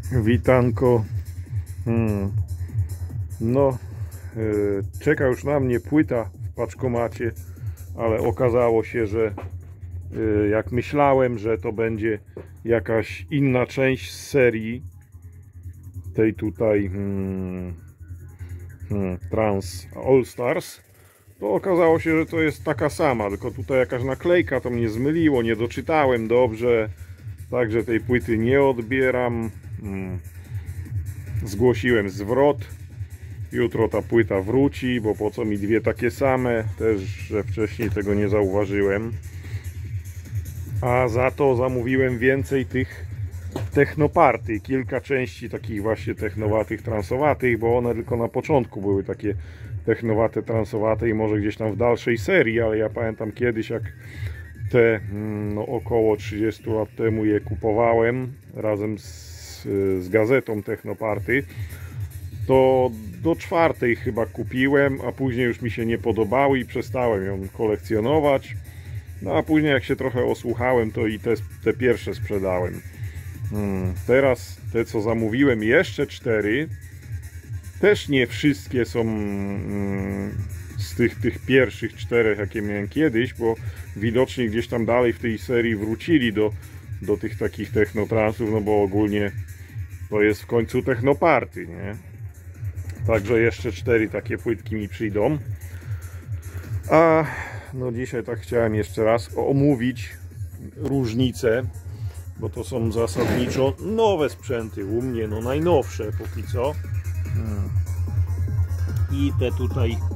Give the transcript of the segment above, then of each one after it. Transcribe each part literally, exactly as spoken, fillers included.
Witanko. Hmm. No, yy, czeka już na mnie płyta w paczkomacie, ale okazało się, że yy, jak myślałem, że to będzie jakaś inna część z serii tej tutaj hmm, hmm, Trans All Stars, to okazało się, że to jest taka sama, tylko tutaj jakaś naklejka, to mnie zmyliło, nie doczytałem dobrze, także tej płyty nie odbieram. hmm. Zgłosiłem zwrot. Jutro ta płyta wróci, bo po co mi dwie takie same? Też, że wcześniej tego nie zauważyłem. A za to zamówiłem więcej tych technoparty. Kilka części takich właśnie technowatych, transowatych, bo one tylko na początku były takie technowate, transowate i może gdzieś tam w dalszej serii, ale ja pamiętam kiedyś, jak te no, około trzydzieści lat temu je kupowałem razem z, z gazetą technoparty, to do czwartej chyba kupiłem, a później już mi się nie podobały i przestałem ją kolekcjonować. No a później jak się trochę osłuchałem, to i te, te pierwsze sprzedałem. Hmm. Teraz te, co zamówiłem, jeszcze cztery, też nie wszystkie są hmm, z tych, tych pierwszych czterech, jakie miałem kiedyś, bo widocznie gdzieś tam dalej w tej serii wrócili do, do tych takich technotransów, no bo ogólnie to jest w końcu technoparty, nie? Także jeszcze cztery takie płytki mi przyjdą. A no dzisiaj tak chciałem jeszcze raz omówić różnice, bo to są zasadniczo nowe sprzęty u mnie, no najnowsze póki co. Hmm. I te tutaj yy,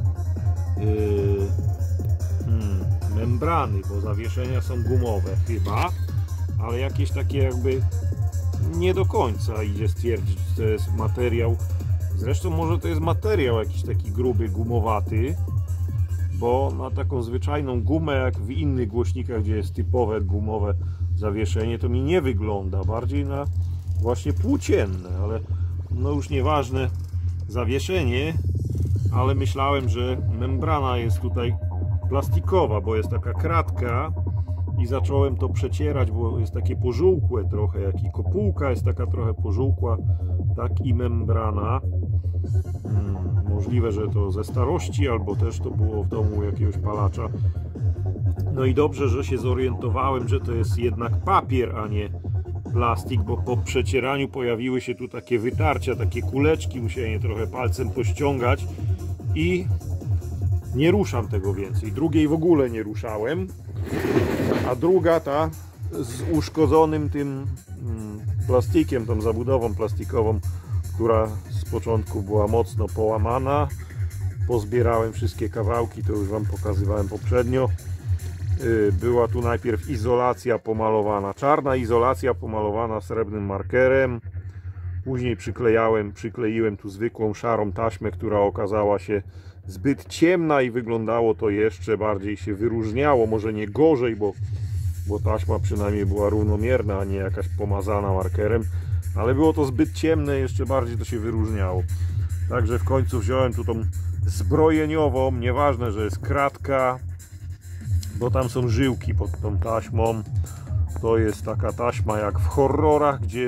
hmm, membrany, bo zawieszenia są gumowe chyba, ale jakieś takie jakby nie do końca idzie stwierdzić, że to jest materiał. Zresztą może to jest materiał jakiś taki gruby, gumowaty, bo na taką zwyczajną gumę jak w innych głośnikach, gdzie jest typowe gumowe zawieszenie, to mi nie wygląda, bardziej na właśnie płócienne, ale no już nieważne zawieszenie, ale myślałem, że membrana jest tutaj plastikowa, bo jest taka kratka i zacząłem to przecierać, bo jest takie pożółkłe trochę, jak i kopułka jest taka trochę pożółkła, tak i membrana. Hmm, możliwe, że to ze starości, albo też to było w domu jakiegoś palacza. No i dobrze, że się zorientowałem, że to jest jednak papier, a nie plastik, bo po przecieraniu pojawiły się tu takie wytarcia, takie kuleczki, musiałem je trochę palcem pościągać i nie ruszam tego więcej. Drugiej w ogóle nie ruszałem, a druga ta z uszkodzonym tym plastikiem, tą zabudową plastikową, która z początku była mocno połamana. Pozbierałem wszystkie kawałki, to już wam pokazywałem poprzednio. Była tu najpierw izolacja pomalowana, czarna izolacja pomalowana srebrnym markerem. Później przyklejałem, przykleiłem tu zwykłą szarą taśmę, która okazała się zbyt ciemna i wyglądało to jeszcze bardziej, się wyróżniało, może nie gorzej, bo, bo taśma przynajmniej była równomierna, a nie jakaś pomazana markerem, ale było to zbyt ciemne, jeszcze bardziej to się wyróżniało. Także w końcu wziąłem tu tą zbrojeniową, nieważne, że jest kratka, bo tam są żyłki pod tą taśmą. To jest taka taśma jak w horrorach, gdzie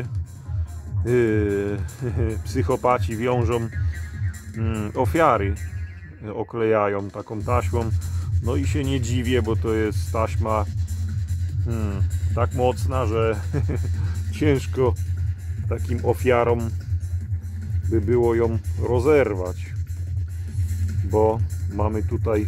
yy, psychopaci wiążą yy, ofiary, oklejają taką taśmą. No i się nie dziwię, bo to jest taśma hmm, tak mocna, że ciężko takim ofiarom by było ją rozerwać, bo mamy tutaj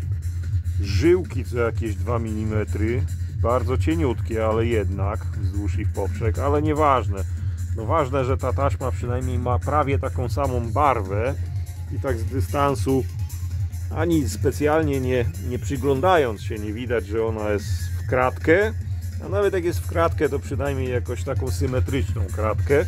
żyłki co jakieś dwa milimetry, bardzo cieniutkie, ale jednak wzdłuż i w poprzek, ale nieważne. No ważne, że ta taśma przynajmniej ma prawie taką samą barwę i tak z dystansu, ani specjalnie nie, nie przyglądając się, nie widać, że ona jest w kratkę, a nawet jak jest w kratkę, to przynajmniej jakoś taką symetryczną kratkę.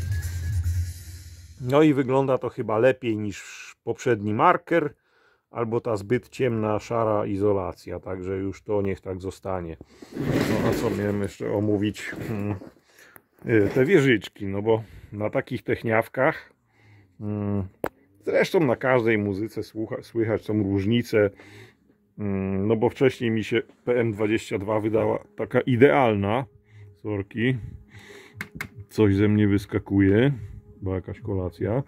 No i wygląda to chyba lepiej niż poprzedni marker, albo ta zbyt ciemna, szara izolacja, także już to niech tak zostanie. No a co miałem jeszcze omówić? Hmm. Te wieżyczki, no bo na takich techniawkach, hmm, zresztą na każdej muzyce słucha, słychać są różnice, hmm, no bo wcześniej mi się P M dwadzieścia dwa wydała taka idealna, sorki, coś ze mnie wyskakuje, bo jakaś kolacja.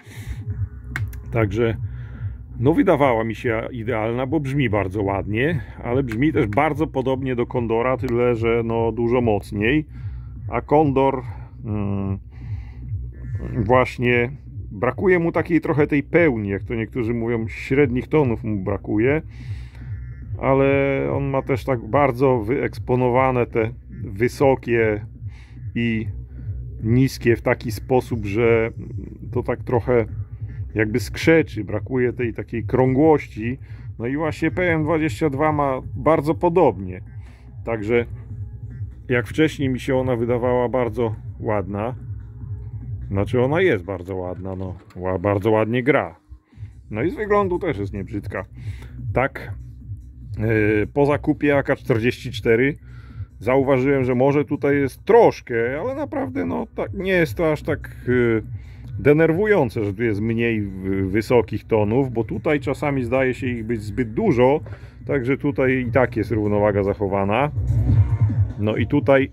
Także no wydawała mi się idealna, bo brzmi bardzo ładnie, ale brzmi też bardzo podobnie do Condora, tyle że no dużo mocniej. A Condor hmm, właśnie brakuje mu takiej trochę tej pełni, jak to niektórzy mówią, średnich tonów mu brakuje, ale on ma też tak bardzo wyeksponowane te wysokie i niskie w taki sposób, że to tak trochę jakby skrzeczy, brakuje tej takiej krągłości. No i właśnie P M dwadzieścia dwa ma bardzo podobnie. Także jak wcześniej mi się ona wydawała bardzo ładna, znaczy ona jest bardzo ładna, no bardzo ładnie gra. No i z wyglądu też jest niebrzydka. Tak, yy, po zakupie A K czterdzieści cztery zauważyłem, że może tutaj jest troszkę, ale naprawdę no tak, nie jest to aż tak yy, denerwujące, że tu jest mniej wysokich tonów, bo tutaj czasami zdaje się ich być zbyt dużo, także tutaj i tak jest równowaga zachowana. No i tutaj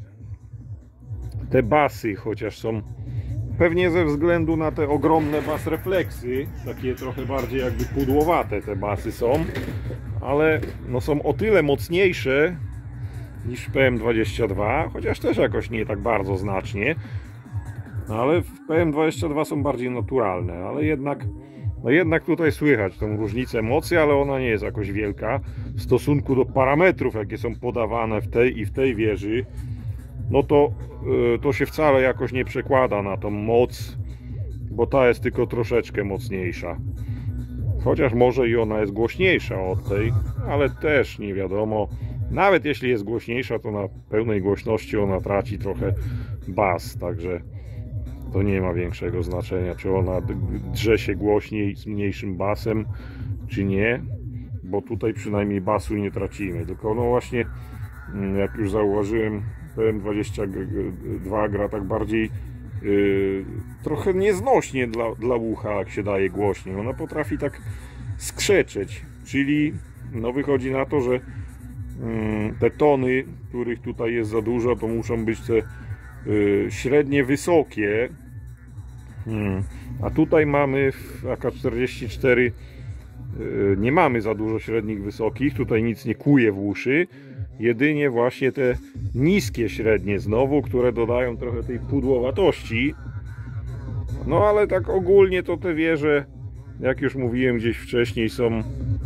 te basy, chociaż są pewnie ze względu na te ogromne bas refleksy, takie trochę bardziej jakby pudłowate te basy są, ale no są o tyle mocniejsze niż P M dwadzieścia dwa, chociaż też jakoś nie tak bardzo znacznie. No ale w P M dwadzieścia dwa są bardziej naturalne, ale jednak no jednak tutaj słychać tą różnicę mocy, ale ona nie jest jakoś wielka w stosunku do parametrów, jakie są podawane w tej i w tej wieży. No to yy, to się wcale jakoś nie przekłada na tą moc, bo ta jest tylko troszeczkę mocniejsza. Chociaż może i ona jest głośniejsza od tej, ale też nie wiadomo. Nawet jeśli jest głośniejsza, to na pełnej głośności ona traci trochę bas, także to nie ma większego znaczenia, czy ona drze się głośniej z mniejszym basem, czy nie, bo tutaj przynajmniej basu nie tracimy, tylko no właśnie, jak już zauważyłem, P M dwadzieścia dwa gra tak bardziej yy, trochę nieznośnie dla, dla ucha, jak się daje głośniej. Ona potrafi tak skrzeczeć, czyli no wychodzi na to, że yy, te tony, których tutaj jest za dużo, to muszą być te yy, średnie wysokie. Hmm. A tutaj mamy w A K czterdzieści cztery yy, nie mamy za dużo średnich wysokich, tutaj nic nie kuje w uszy, jedynie właśnie te niskie średnie znowu, które dodają trochę tej pudłowatości. No ale tak ogólnie to te wieże, jak już mówiłem gdzieś wcześniej, są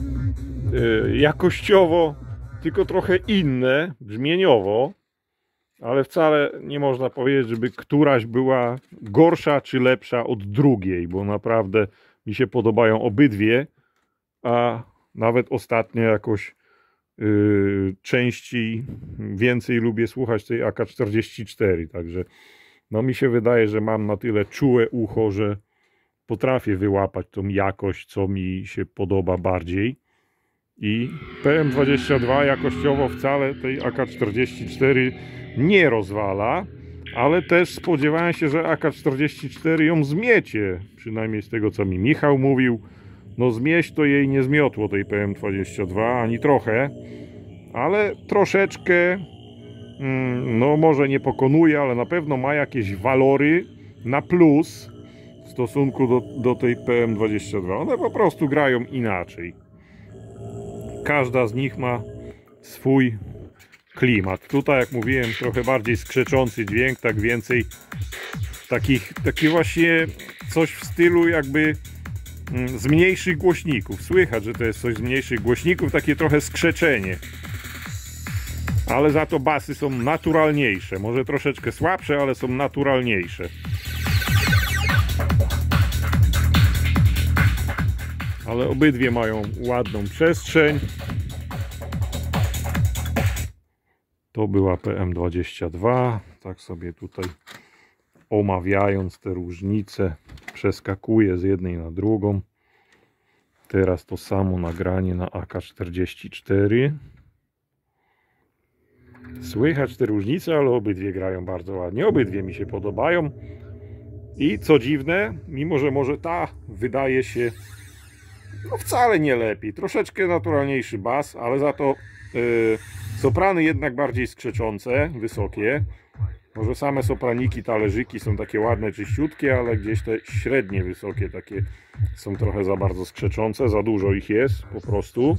yy, jakościowo tylko trochę inne, brzmieniowo, ale wcale nie można powiedzieć, żeby któraś była gorsza czy lepsza od drugiej, bo naprawdę mi się podobają obydwie, a nawet ostatnio jakoś yy, częściej, więcej lubię słuchać tej A K czterdzieści cztery, także no mi się wydaje, że mam na tyle czułe ucho, że potrafię wyłapać tą jakość, co mi się podoba bardziej. I P M dwadzieścia dwa jakościowo wcale tej A K czterdzieści cztery nie rozwala, ale też spodziewałem się, że A K czterdzieści cztery ją zmiecie, przynajmniej z tego, co mi Michał mówił. No zmieść to jej nie zmiotło tej P M dwadzieścia dwa, ani trochę, ale troszeczkę, no może nie pokonuje, ale na pewno ma jakieś walory na plus w stosunku do, do tej P M dwadzieścia dwa. One po prostu grają inaczej. Każda z nich ma swój klimat. Tutaj, jak mówiłem, trochę bardziej skrzeczący dźwięk, tak więcej takich, taki właśnie coś w stylu jakby z mniejszych głośników. Słychać, że to jest coś z mniejszych głośników, takie trochę skrzeczenie. Ale za to basy są naturalniejsze. Może troszeczkę słabsze, ale są naturalniejsze. Ale obydwie mają ładną przestrzeń. To była P M dwadzieścia dwa. Tak sobie tutaj omawiając te różnice, przeskakuję z jednej na drugą. Teraz to samo nagranie na A K czterdzieści cztery. Słychać te różnice, ale obydwie grają bardzo ładnie. Obydwie mi się podobają. I co dziwne, mimo że może ta wydaje się no wcale nie lepiej. Troszeczkę naturalniejszy bas, ale za to yy, soprany jednak bardziej skrzeczące, wysokie. Może same sopraniki, talerzyki są takie ładne, czyściutkie, ale gdzieś te średnie, wysokie takie są trochę za bardzo skrzeczące, za dużo ich jest po prostu.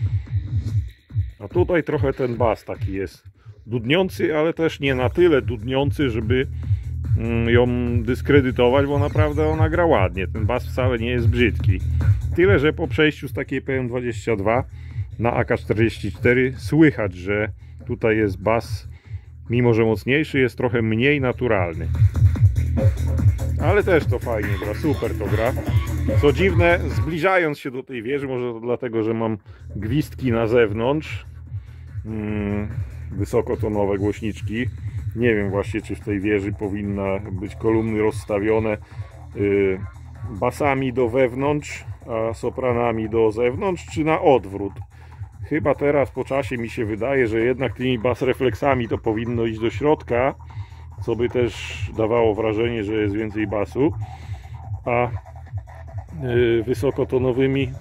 A tutaj trochę ten bas taki jest dudniący, ale też nie na tyle dudniący, żeby ją dyskredytować, bo naprawdę ona gra ładnie. Ten bas wcale nie jest brzydki. Tyle, że po przejściu z takiej P M dwadzieścia dwa na A K czterdzieści cztery słychać, że tutaj jest bas, mimo że mocniejszy, jest trochę mniej naturalny. Ale też to fajnie gra, super to gra. Co dziwne, zbliżając się do tej wieży, może to dlatego, że mam gwizdki na zewnątrz, hmm, wysokotonowe głośniczki. Nie wiem właśnie, czy w tej wieży powinna być kolumny rozstawione yy, basami do wewnątrz, a sopranami do zewnątrz, czy na odwrót. Chyba teraz po czasie mi się wydaje, że jednak tymi bas refleksami to powinno iść do środka, co by też dawało wrażenie, że jest więcej basu, a yy, wysokotonowymi yy,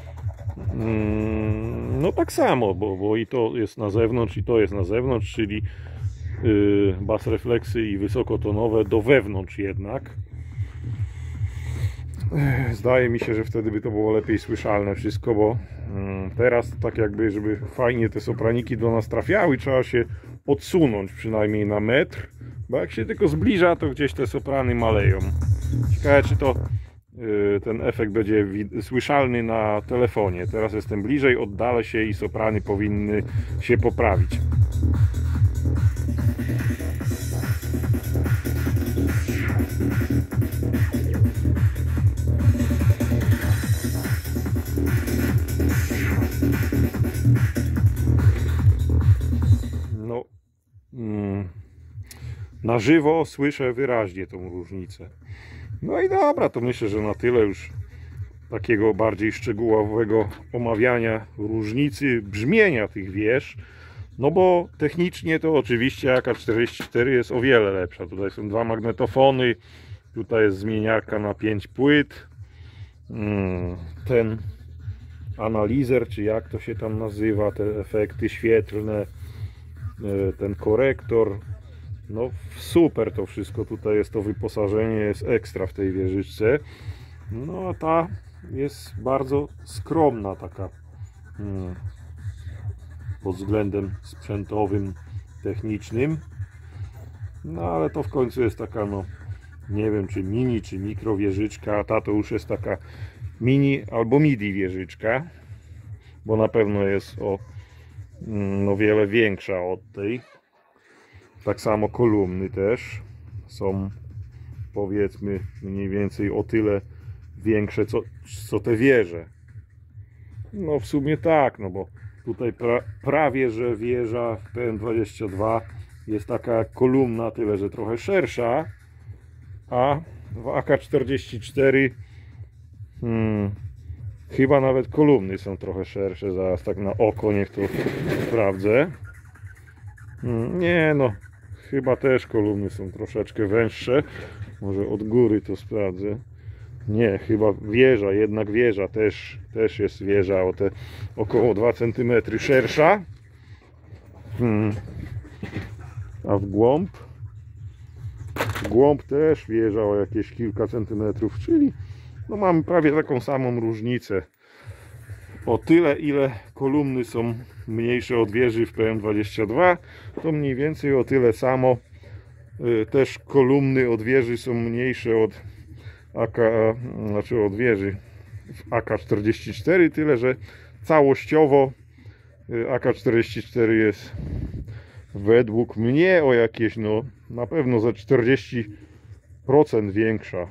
no tak samo, bo, bo i to jest na zewnątrz, i to jest na zewnątrz, czyli yy, bas refleksy i wysokotonowe do wewnątrz jednak. Zdaje mi się, że wtedy by to było lepiej słyszalne wszystko, bo teraz tak jakby, żeby fajnie te sopraniki do nas trafiały, trzeba się odsunąć przynajmniej na metr, bo jak się tylko zbliża, to gdzieś te soprany maleją. Ciekawe, czy to ten efekt będzie słyszalny na telefonie. Teraz jestem bliżej, oddalę się i soprany powinny się poprawić. No, mm, na żywo słyszę wyraźnie tą różnicę. No i dobra, to myślę, że na tyle już takiego bardziej szczegółowego omawiania różnicy brzmienia tych wież. No bo technicznie to oczywiście A K czterdzieści cztery jest o wiele lepsza. Tutaj są dwa magnetofony, tutaj jest zmieniarka na pięć płyt, ten analizer, czy jak to się tam nazywa, te efekty świetlne, ten korektor. No super to wszystko tutaj jest, to wyposażenie jest ekstra w tej wieżyczce. No a ta jest bardzo skromna taka hmm, pod względem sprzętowym, technicznym. No ale to w końcu jest taka, no nie wiem, czy mini, czy mikro wieżyczka, a ta to już jest taka mini albo midi wieżyczka, bo na pewno jest o no wiele większa od tej. Tak samo kolumny też są, powiedzmy, mniej więcej o tyle większe co, co te wieże. No w sumie tak, no bo tutaj pra, prawie że wieża w P M dwadzieścia dwa jest taka jak kolumna, tyle że trochę szersza, a w A K czterdzieści cztery hmm, chyba nawet kolumny są trochę szersze. Zaraz tak na oko niech to sprawdzę. Hmm, nie no, chyba też kolumny są troszeczkę węższe. Może od góry to sprawdzę. Nie, chyba wieża, jednak wieża też, też jest wieża o te około dwa centymetry szersza. Hmm. A w głąb? W głąb też wieża o jakieś kilka centymetrów, czyli no mamy prawie taką samą różnicę. O tyle, ile kolumny są mniejsze od wieży w P M dwadzieścia dwa, to mniej więcej o tyle samo też kolumny od wieży są mniejsze od A K, znaczy od wieży w A K czterdzieści cztery, tyle że całościowo A K czterdzieści cztery jest według mnie o jakieś, no na pewno za czterdzieści procent większa.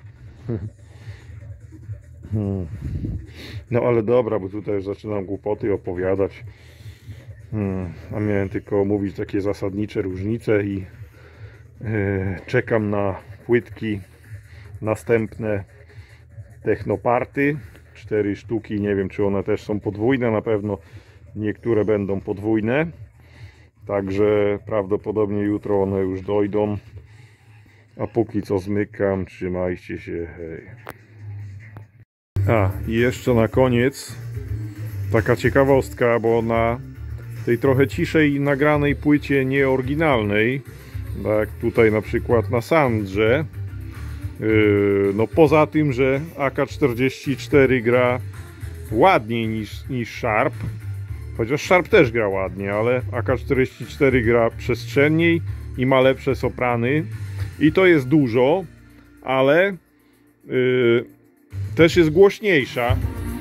Hmm. No ale dobra, bo tutaj już zaczynam głupoty opowiadać, hmm. a miałem tylko omówić takie zasadnicze różnice i yy, czekam na płytki następne Technoparty, cztery sztuki, nie wiem czy one też są podwójne, na pewno niektóre będą podwójne, także prawdopodobnie jutro one już dojdą, a póki co zmykam, trzymajcie się, hej. A i jeszcze na koniec taka ciekawostka, bo na tej trochę ciszej nagranej płycie nieoryginalnej Tak tutaj na przykład na Sandrze. No poza tym, że A K czterdzieści cztery gra ładniej niż, niż Sharp, chociaż Sharp też gra ładnie, ale A K czterdzieści cztery gra przestrzenniej i ma lepsze soprany i to jest dużo, ale yy, też jest głośniejsza.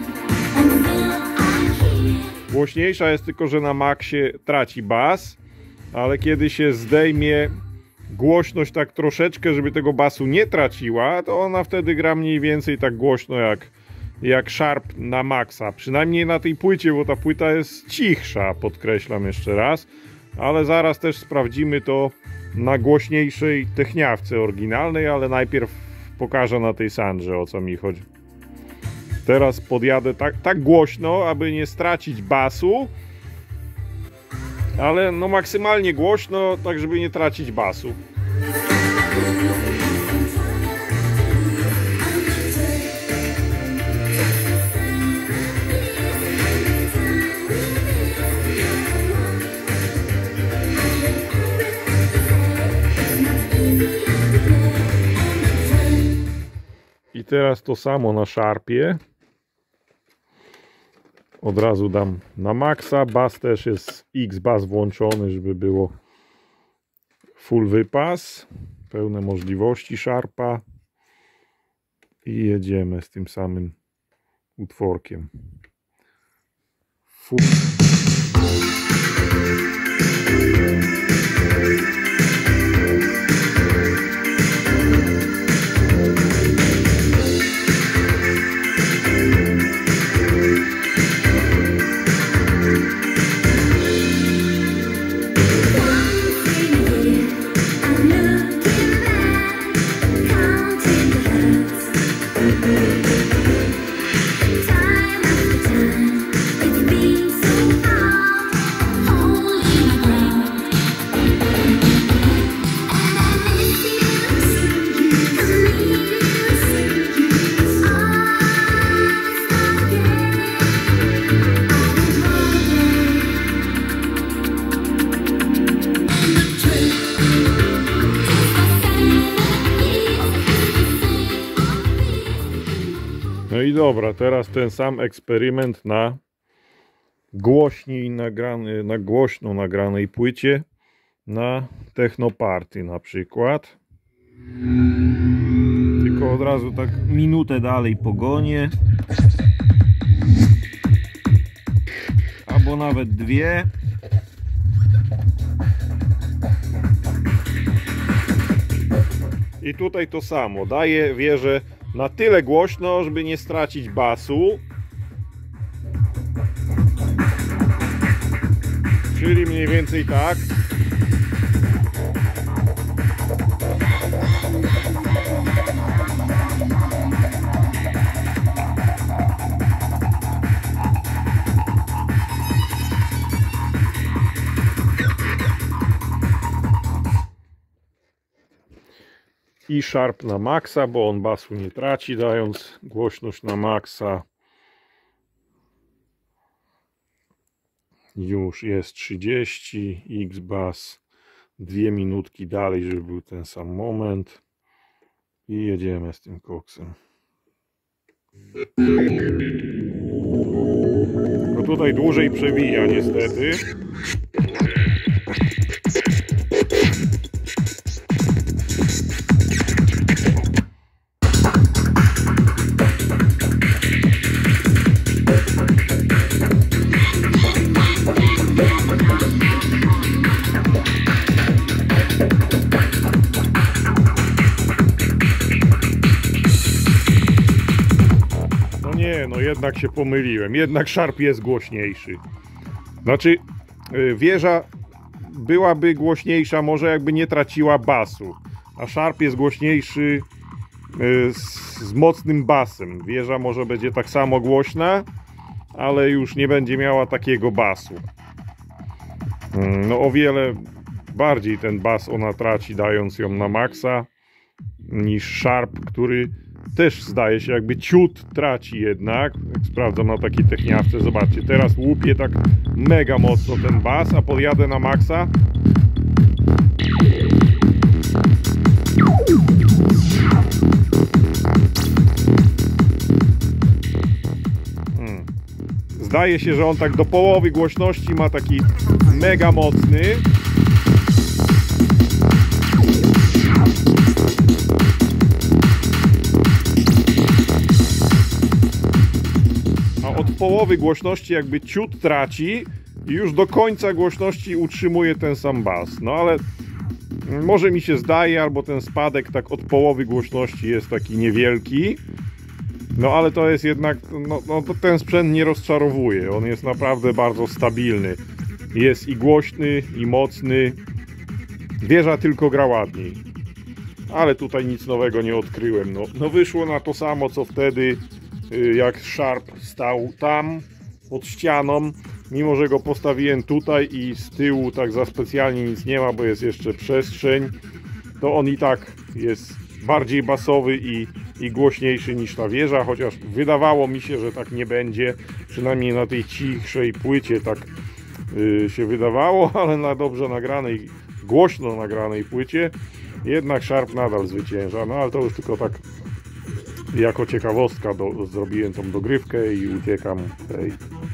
Głośniejsza jest tylko, że na maksie traci bas, ale kiedy się zdejmie głośność tak troszeczkę, żeby tego basu nie traciła, to ona wtedy gra mniej więcej tak głośno jak, jak Sharp na maksa. Przynajmniej na tej płycie, bo ta płyta jest cichsza, podkreślam jeszcze raz. Ale zaraz też sprawdzimy to na głośniejszej techniawce oryginalnej, ale najpierw pokażę na tej Sandrze, o co mi chodzi. Teraz podjadę tak, tak głośno, aby nie stracić basu, ale no maksymalnie głośno, tak żeby nie tracić basu. I teraz to samo na Sharpie. Od razu dam na maksa. Bas też jest X-Bass włączony, żeby było full wypas. Pełne możliwości Sharpa. I jedziemy z tym samym utworkiem. Full. No i dobra, teraz ten sam eksperyment na głośniej nagrany, na głośno nagranej płycie, na Techno Party na przykład. Tylko od razu tak minutę dalej pogonię. Albo nawet dwie. I tutaj to samo, daję wieżę na tyle głośno, żeby nie stracić basu. Czyli mniej więcej tak. I Sharp na maksa, bo on basu nie traci, dając głośność na maksa. Już jest trzydzieści, X-Bass, dwie minutki dalej, żeby był ten sam moment. I jedziemy z tym koksem. No tutaj dłużej przewija niestety. No jednak się pomyliłem, jednak Sharp jest głośniejszy. Znaczy wieża byłaby głośniejsza może jakby nie traciła basu, a Sharp jest głośniejszy z, z mocnym basem. Wieża może będzie tak samo głośna, ale już nie będzie miała takiego basu. No o wiele bardziej ten bas ona traci, dając ją na maksa, niż Sharp, który też zdaje się jakby ciut traci jednak. Jak sprawdzam na takiej techniawce, zobaczcie, teraz łupię tak mega mocno ten bas, a podjadę na maksa Zdaje się, że on tak do połowy głośności ma taki mega mocny. A od połowy głośności jakby ciut traci i już do końca głośności utrzymuje ten sam bas. No ale może mi się zdaje, albo ten spadek tak od połowy głośności jest taki niewielki. No ale to jest jednak, no, no to ten sprzęt nie rozczarowuje. On jest naprawdę bardzo stabilny. Jest i głośny, i mocny. Wieża tylko gra ładniej. Ale tutaj nic nowego nie odkryłem. No, no wyszło na to samo co wtedy, jak Sharp stał tam pod ścianą. Mimo że go postawiłem tutaj i z tyłu tak za specjalnie nic nie ma, bo jest jeszcze przestrzeń, to on i tak jest bardziej basowy i, i głośniejszy niż ta wieża, chociaż wydawało mi się, że tak nie będzie, przynajmniej na tej cichszej płycie tak yy, się wydawało, ale na dobrze nagranej, głośno nagranej płycie jednak Sharp nadal zwycięża. No ale to już tylko tak jako ciekawostka do, zrobiłem tą dogrywkę i uciekam. Hej.